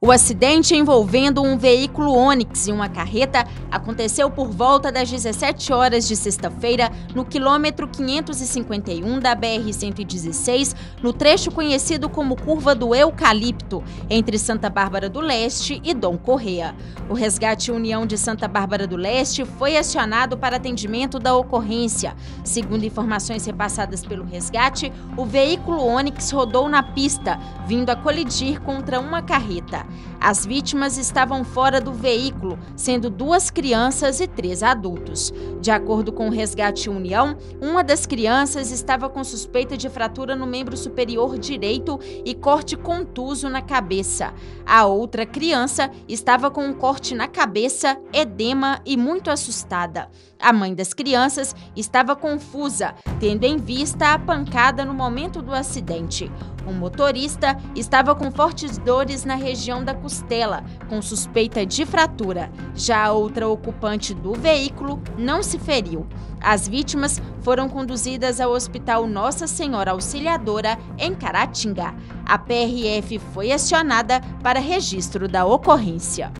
O acidente envolvendo um veículo Onix e uma carreta aconteceu por volta das 17 horas de sexta-feira no quilômetro 551 da BR-116, no trecho conhecido como Curva do Eucalipto, entre Santa Bárbara do Leste e Dom Corrêa. O Resgate União de Santa Bárbara do Leste foi acionado para atendimento da ocorrência. Segundo informações repassadas pelo resgate, o veículo Onix rodou na pista, vindo a colidir contra uma carreta. As vítimas estavam fora do veículo, sendo 2 crianças e 3 adultos. De acordo com o Resgate União, uma das crianças estava com suspeita de fratura no membro superior direito e corte contuso na cabeça. A outra criança estava com um corte na cabeça, edema e muito assustada. A mãe das crianças estava confusa, tendo em vista a pancada no momento do acidente. O motorista estava com fortes dores na região da costela, com suspeita de fratura. Já a outra ocupante do veículo não se feriu. As vítimas foram conduzidas ao Hospital Nossa Senhora Auxiliadora, em Caratinga. A PRF foi acionada para registro da ocorrência.